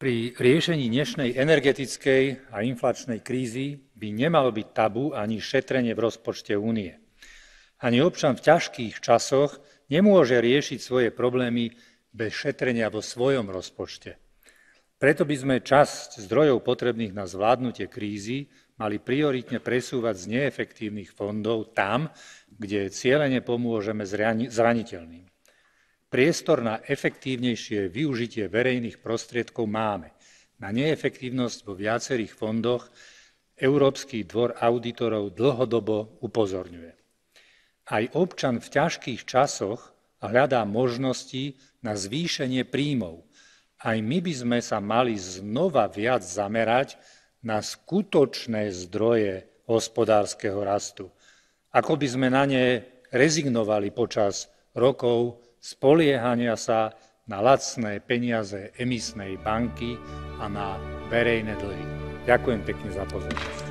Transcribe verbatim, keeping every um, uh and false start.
Pri riešení dnešnej energetickej a inflačnej krízy by nemalo byť tabu ani šetrenie v rozpočte Únie. Ani občan v ťažkých časoch nemôže riešiť svoje problémy bez šetrenia vo svojom rozpočte. Preto by sme časť zdrojov potrebných na zvládnutie krízy mali prioritne presúvať z neefektívnych fondov tam, kde cielene pomôžeme zraniteľným. Priestor na efektívnejšie využitie verejných prostriedkov máme. Na neefektívnosť vo viacerých fondoch Európsky dvor audítorov dlhodobo upozorňuje. Aj občan v ťažkých časoch hľadá možnosti na zvýšenie príjmov. Aj my by sme sa mali znova viac zamerať na skutočné zdroje hospodárskeho rastu. Ako by sme na ne rezignovali počas rokov spoliehania sa na lacné peniaze emisnej banky a na verejné dlhy. Ďakujem pekne za pozornosť.